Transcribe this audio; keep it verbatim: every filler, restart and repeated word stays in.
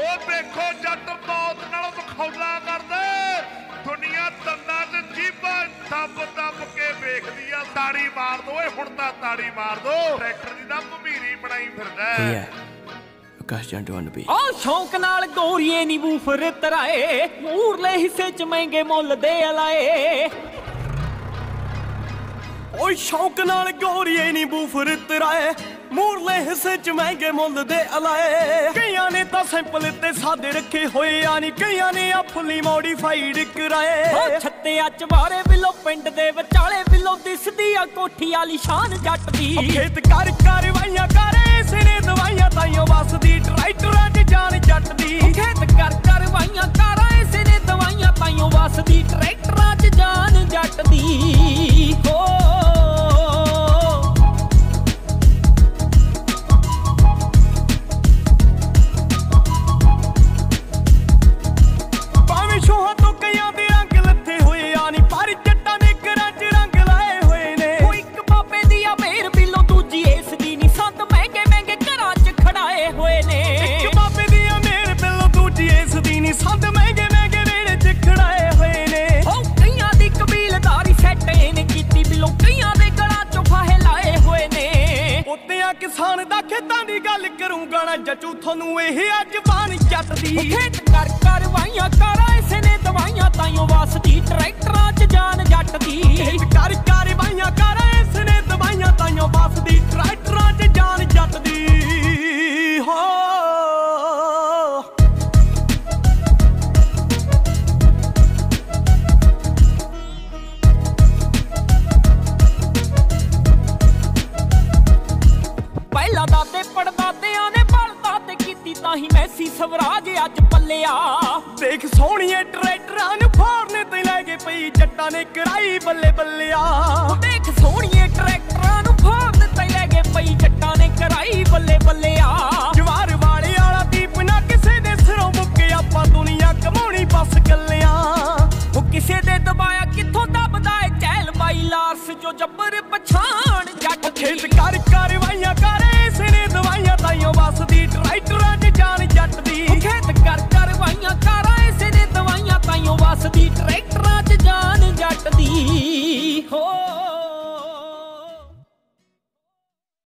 ਉਹ ਦੇਖੋ ਜੱਟ ਮੌਤ ਨਾਲ ਮਖੌਲਾ ਕਰਦੇ ਦੁਨੀਆ ਦੰਦਾਂ ਤੇ ਜੀਭਾਂ ਦੱਬ ਦੱਬ ਕੇ ਵੇਖਦੀ ਆ ਤਾੜੀ ਮਾਰ ਦੋ ਓਏ ਹੁਣ ਤਾਂ ਤਾੜੀ ਮਾਰ ਦੋ ਟਰੈਕਟਰ ਦੀ ਤਾਂ ਭਮੀਰੀ ਬਣਾਈ ਫਿਰਦਾ ਹੈ ਆਕਾਸ਼ ਜੰਟੂ on the beat। ओ शौक नाल गोरीए नी बूफर तराए मूरले हिस्से च महंगे मुल दे अलाए ओ शौक नाल गोरीए नी बूफर तराए मूरले हिस्से च महंगे मुल दे अलाए कईयां ने तां सैंपल ते सादे रखे होए यानी कईयां ने आ फुली मॉडिफाइड कराए ओ छत्ते अच बारे बिलो पिंड दे विचाले बिलो दिसदी आ कोठी आली शान जट दी खेत कर करवाइयां करे सिरे दवाइयां ताइयों बसदी ट्रैक्टरां च जान जट दी खेत कर करवाइयां कारां सिरे दवाइयां ताइयों बसदी ट्रैक्टरां च जान जट दी हो किसान दा खेतां दी गल करूं गाना जचू थानू एह अज बान जट दी खेत कर करवाइयां कारां इसे ने दवाइयां ताइयों वासदी ट्रैक्टरां च जान जट दी खेत कर करवाइयां कारां इसे ने दवाइयां ताइयों वासदी ट्रैक्टरां च जान जट दी हो दादे पड़दादियां ने बलदादे कीती ताही मैसी स्वराज अज पल्लिया देख सोहणीए ट्रैक्टरां नूं फाड़ने ते लै गए पई जट्टां ने कराई बल्ले बल्लिया देख सोहणीए ट्रैक्टरां नूं फाड़ने ते लै गए पई जट्टां ने कराई बल्ले बल्लिया जवार वाले आला दीप ना किसे दे सिरों मुक्के आपां दुनिया कमाउणी बस गल्लियां ओ किसे दे दबाया कित्थों दबदा ए चैल बाई लारस जो जब्बर पछाण जट खेत